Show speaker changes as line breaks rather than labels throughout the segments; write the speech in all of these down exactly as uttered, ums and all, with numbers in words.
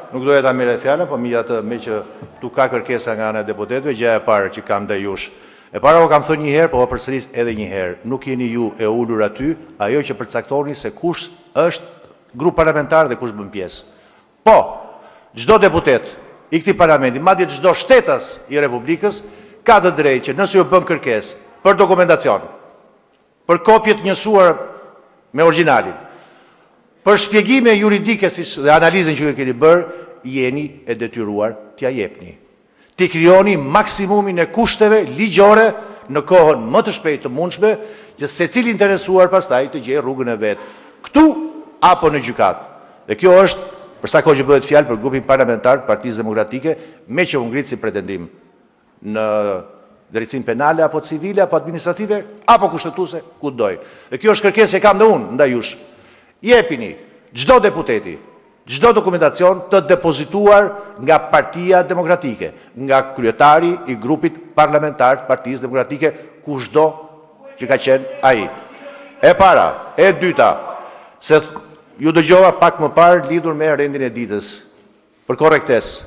nuk doja ta merre fjalën, po megjithatë me që tu ka kërkesa nga ana e deputetëve, gjëja e parë që kam ndaj jush. E para u kam thënë një herë, po po përsëris edhe një herë. Nuk jeni ju e ulur aty, ajo që përcaktoni se kush është grup parlamentar dhe kush bën pjesë. Po, çdo deputet i këtij parlamenti, madje çdo shtetas i Republikës, ka të drejtë që nëse ju bën kërkesë për dokumentacion, për kopje të njësuar me origjinalin, për shpjegime juridike dhe analizën që ju keni bërë, jeni e detyruar t'ja jepni. Ti krijoni maksimumin e kushteve ligjore në kohën më të shpejtë të mundshme, që secili interesuar pastaj të gjejë rrugën e vet, këtu apo në gjykatë. Dhe kjo është për sa kohë që bëhet fjalë për grupin parlamentar të Partisë Demokratike, me që u ngrit si pretendim në drejtësinë penale apo civile apo administrative apo kushtetuese, ku doj. Dhe kjo është kërkesë që kam dhe unë ndaj jush. Jepini çdo deputeti, çdo dokumentacion të depozituar nga Partia Demokratike, nga kryetari i grupit parlamentar të Partisë Demokratike, kushdo që ka qenë ai. E para, e dyta, se ju dëgjova pak më parë lidhur me rendin e ditës. Për korrektesë,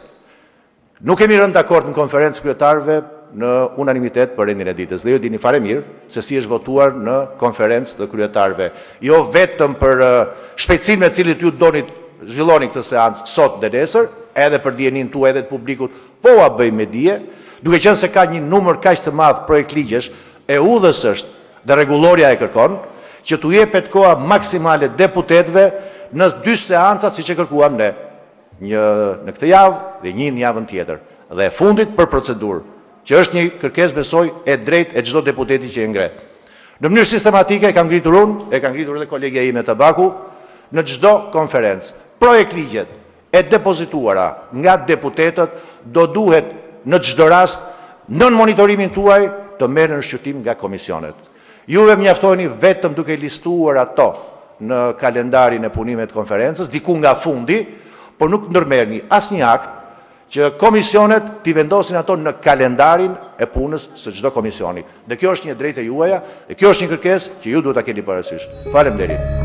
nuk kemi rënë dakord në konferencë kryetarëve në unanimitet për rendin e ditës. Dhe ju dini fare mirë se si është votuar në konferencë të kryetarëve. Jo vetëm për shpejtësinë me cilën ju doni zhvilloni këtë seancë sot dhe nesër, edhe për dijenin tuaj edhe të publikut, po a bëj me dije, duke qenë se ka një numër kaq të madh projekt ligjesh, e udhës është dhe rregulloria e kërkon që t'u jepet koha maksimale deputetëve në dy seanca siç e kërkuam ne. Një në këtë javë dhe një në javën tjetër. Dhe e fundit për procedurë, që është një kërkesë besoj e drejtë e çdo deputeti që e ngre. Në mënyrë sistematike e kam ngritur unë, e kam ngritur edhe kolegja ime Tabaku, në çdo konferencë. Projekt ligjet e depozituara nga deputetët do duhet në çdo rast nën monitorimin tuaj të merren në shqyrtim nga komisionet. Juve mjaftoni vetëm duke listuar ato në kalendarin e punimit të konferencës, diku nga fundi, por nuk ndërmerrni asnjë akt që komisionet t'i vendosin ato në kalendarin e punës së çdo komisioni. Dhe kjo është një drejtë e juaja, dhe kjo është një kërkesë që ju duhet ta keni parasysh. Faleminderit.